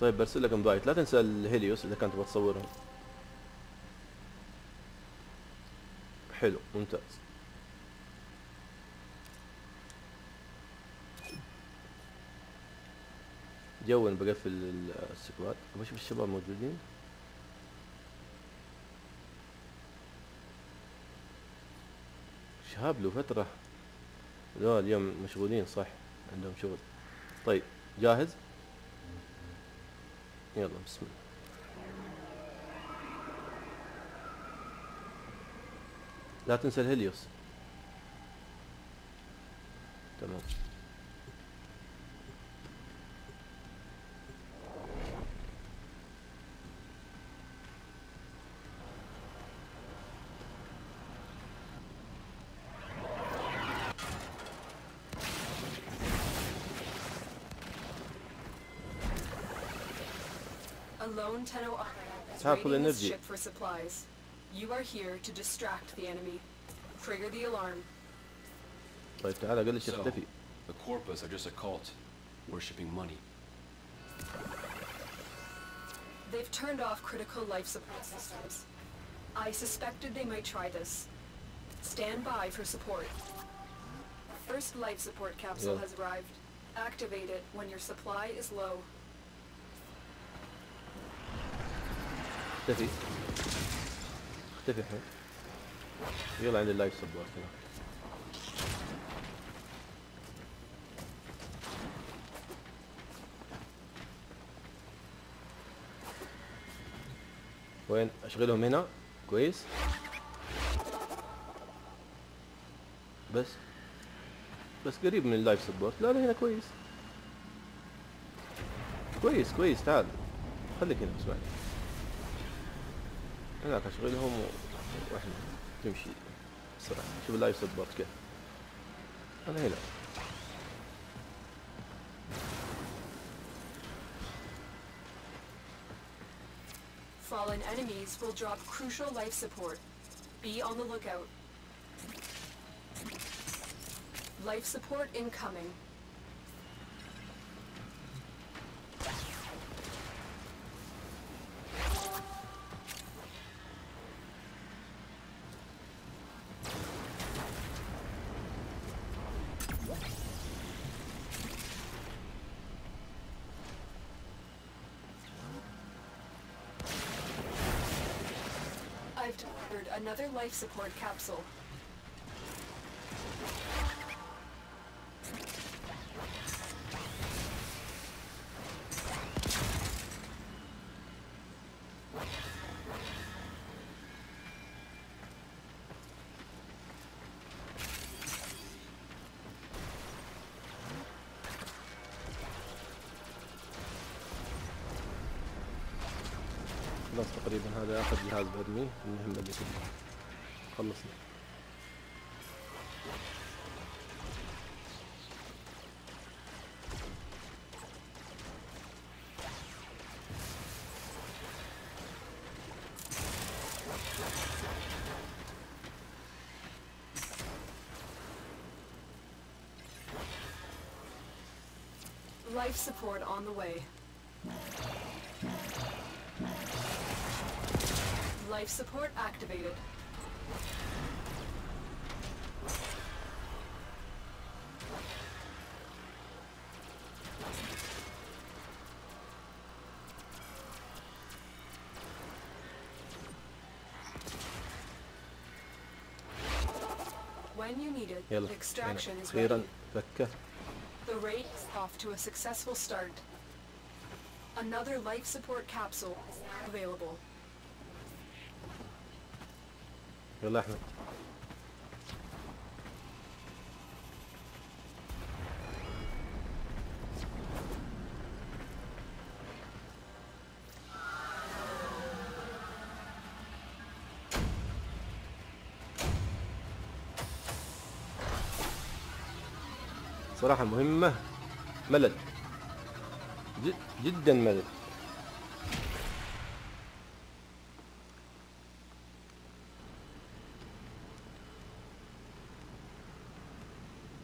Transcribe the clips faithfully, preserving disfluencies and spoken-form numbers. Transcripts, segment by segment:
طيب برسل لك انفايت، لا تنسى الهيليوس اذا كنت بتصورهم. حلو ممتاز. جون بقفل السكواد، بشوف الشباب موجودين. شهاب له فترة، لا اليوم مشغولين صح، عندهم شغل. طيب جاهز؟ يلا بسم الله. لا تنسى الهيليوس. تمام. Alone Tenno is Have full raiding this energy. ship for supplies. You are here to distract the enemy. Trigger the alarm. طيب تعال قل لي So, اختفي. the Corpus are just a cult, worshipping money. They've turned off critical life support systems. I suspected they might try this. Stand by for support. First life support capsule Yeah. has arrived. Activate it when your supply is low. اختفي اختفي الحين. يلا عندي اللايف سبورت هنا. وين اشغلهم هنا؟ كويس. بس بس قريب من اللايف سبورت. لا لا هنا كويس كويس كويس. تعال خليك هنا اسمعني. هناك اشغلهم و... واحنا تمشي بسرعة. شوف اللايف سبورت كيف. انا هنا. Fallen enemies will drop crucial life support. Be on the lookout. Life support incoming. I've delivered another life support capsule. خلاص تقريبا هذا اخر جهاز برميه. المهمة اللي كلها خلصنا. Life support on the way. Life support activated. When you need it, يلا extraction is اخيرا ready. فكه. The raid is off to a successful start. Another life support capsule is now available. يلا احمد. صراحة مهمة ملل جد جدا ملل.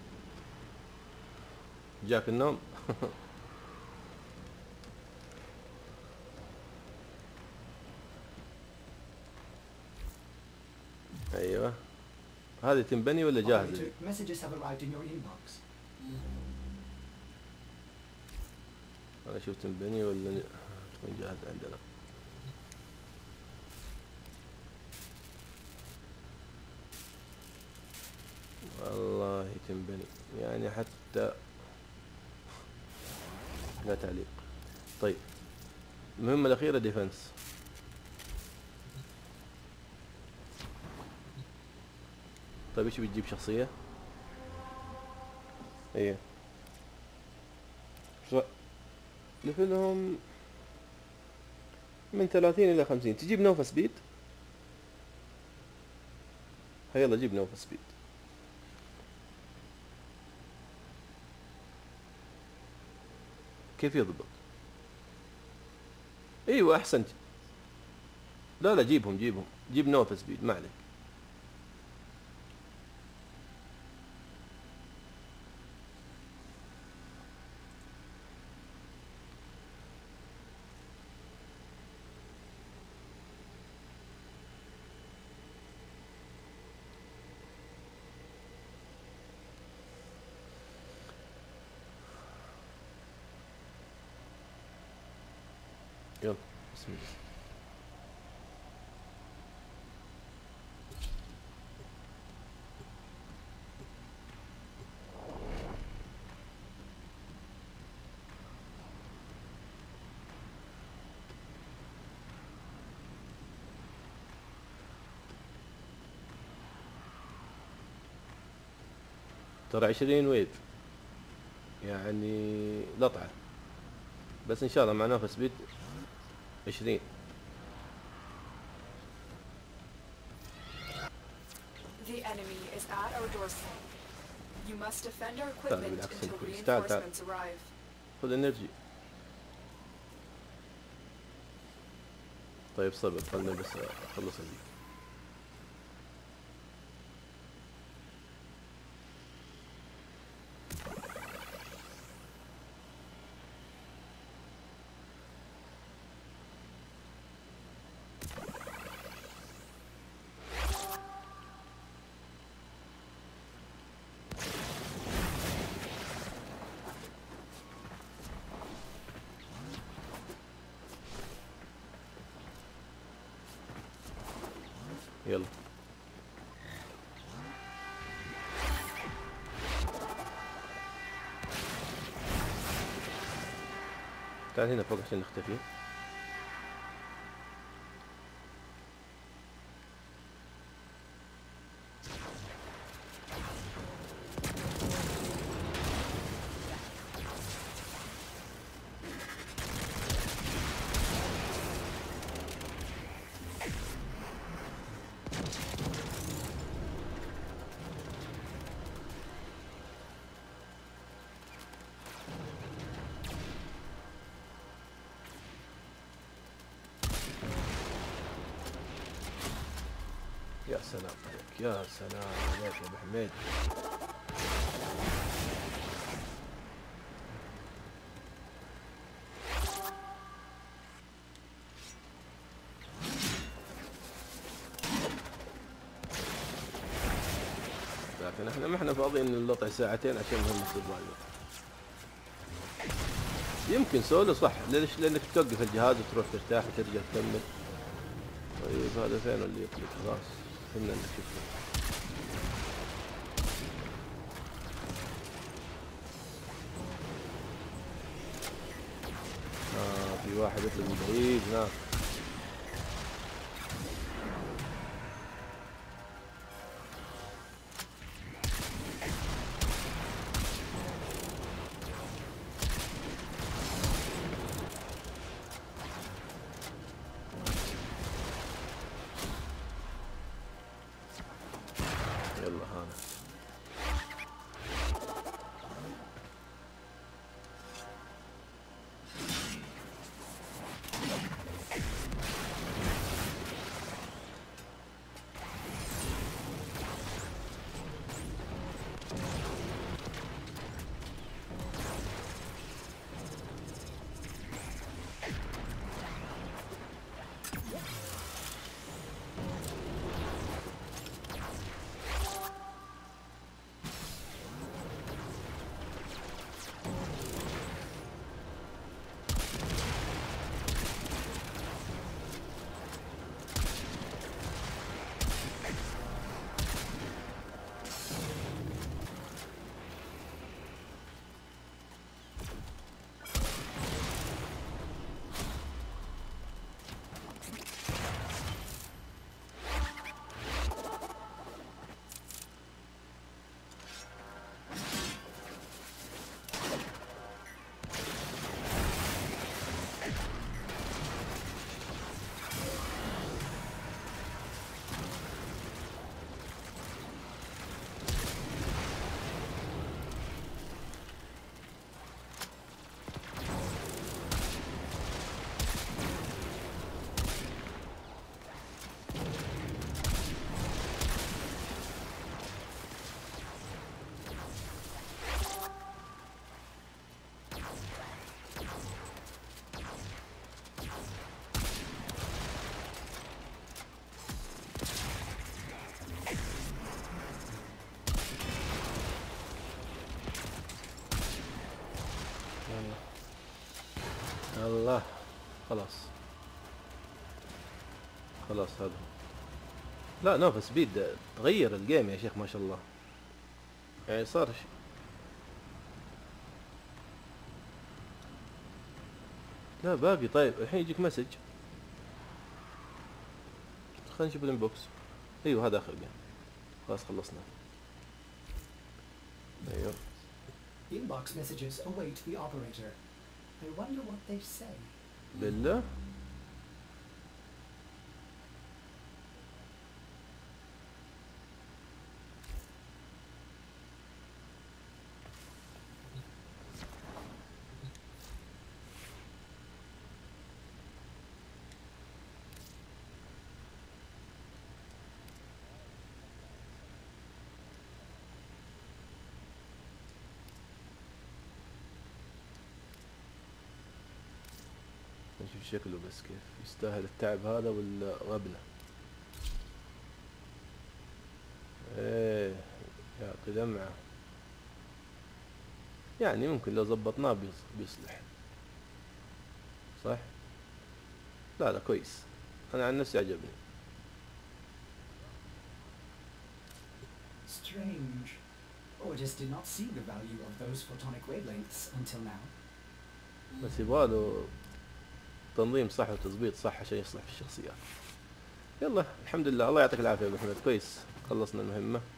جاك النوم. هذه تنبني ولا جاهزة؟ Operator, messages have arrived in your inbox. أنا أشوف تنبني ولا تكون جاهزة عندنا. والله تنبني يعني حتى لا تعليق. طيب المهمة الأخيرة ديفنس. طيب ايش بتجيب شخصية؟ ايه ليفلهم من ثلاثين إلى خمسين. تجيب نوفا سبيد؟ يلا جيب نوفا سبيد. كيف يضبط؟ ايوه احسنت. لا لا جيبهم جيبهم جيب نوفا سبيد ما عليك. يلا بسم الله. ترى عشرين ويف يعني لطعة، بس ان شاء الله مع نفس بيت عشرين. The enemy is at our doorstep. You must defend our تعال equipment بالعكس until كويس. تعال تعال reinforcements arrive. خذ انرجي. طيب صبر خلنا بس اخلص هذي. يلا تعال هنا فوق عشان نختفي. يا سلام عليك يا سلام عليك يا ابو حميد. لكن احنا ما احنا فاضيين نلطع ساعتين عشان مهمة السرفايفر. يمكن سولو صح. ليش؟ لانك توقف الجهاز وتروح ترتاح وترجع تكمل. طيب هذا فين اللي يطلق؟ خلاص كنا نشوفه. آه في واحد يطلق من بعيد هناك. يلا هذا الله خلاص خلاص هذا. لا نوف سبيد تغير الجيم يا شيخ ما شاء الله، يعني صار ش... لا باقي. طيب الحين يجيك مسج، خلينا نشوف الانبوكس. ايوه هذا اخر جيم، خلاص خلصنا. ايوه Inbox messages await the operator. I wonder what they say. بالله نشوف شكله بس كيف يستاهل التعب هذا ولا غبنة. ايه يعطي دمعة، يعني ممكن لو زبطناه بيص- بيصلح صح. لا لا كويس، انا عن نفسي عجبني. Strange. Ortis did not see the value of those photonic wavelengths until now. بس يبغاله تنظيم صح وتظبيط صح عشان يصلح في الشخصيات. يلا الحمد لله، الله يعطيك العافية يا ابو حمد، كويس خلصنا المهمة.